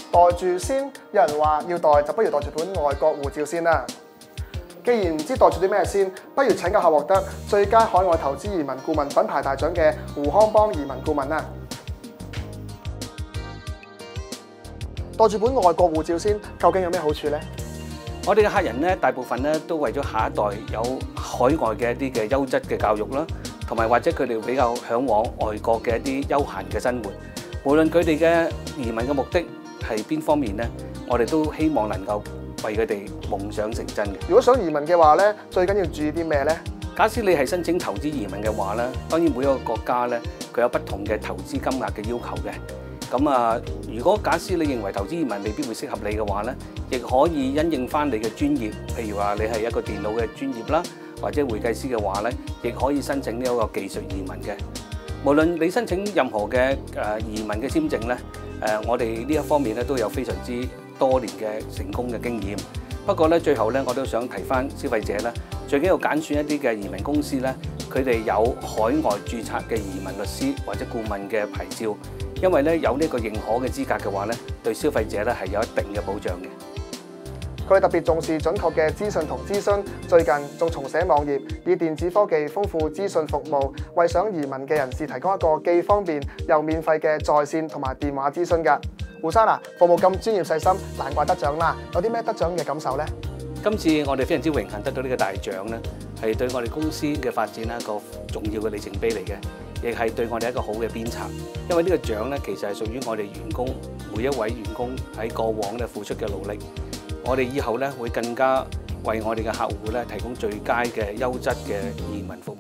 袋住先，有人話要袋就不如袋住本外國護照先啦。既然唔知袋住啲咩先，不如請教下獲得最佳海外投資移民顧問品牌大獎嘅胡康邦移民顧問啦。袋住本外國護照先，究竟有咩好處呢？ 我哋嘅客人咧，大部分咧都為咗下一代有海外嘅一啲嘅優質嘅教育啦，同埋或者佢哋比較嚮往外國嘅一啲休閒嘅生活。無論佢哋嘅移民嘅目的係邊方面咧，我哋都希望能夠為佢哋夢想成真嘅。 如果想移民嘅話咧，最緊要注意啲咩呢？ 假使你係申請投資移民嘅話咧，當然每一個國家咧佢有不同嘅投資金額嘅要求嘅。咁如果假使你認為投資移民未必會適合你嘅話咧，亦可以因應翻你嘅專業，譬如話你係一個電腦嘅專業啦，或者會計師嘅話咧，亦可以申請呢一個技術移民嘅。無論你申請任何嘅移民嘅簽證咧，我哋呢一方面咧都有非常之多年嘅成功嘅經驗。不過咧，最後咧我都想提翻消費者咧，最緊要揀選一啲嘅移民公司咧，佢哋有海外註冊嘅移民律師或者顧問嘅牌照。因為咧有呢個認可嘅資格嘅話咧，對消費者咧係有一定嘅保障嘅。 佢哋特別重視準確嘅資訊同諮詢，最近仲重寫網頁，以電子科技豐富資訊服務，為想移民嘅人士提供一個既方便又免費嘅在線同埋電話諮詢㗎。胡生啊，服務咁專業細心，難怪得獎啦！有啲咩得獎嘅感受呢？ 今次我哋非常之榮幸得到呢個大獎咧，係對我哋公司嘅發展一個重要嘅里程碑嚟嘅。亦係對我哋一個好嘅鞭策，因為呢個獎咧其實係屬於我哋員工每一位員工喺過往咧付出嘅努力。我哋以後咧會更加為我哋嘅客戶咧提供最佳嘅優質嘅移民服務。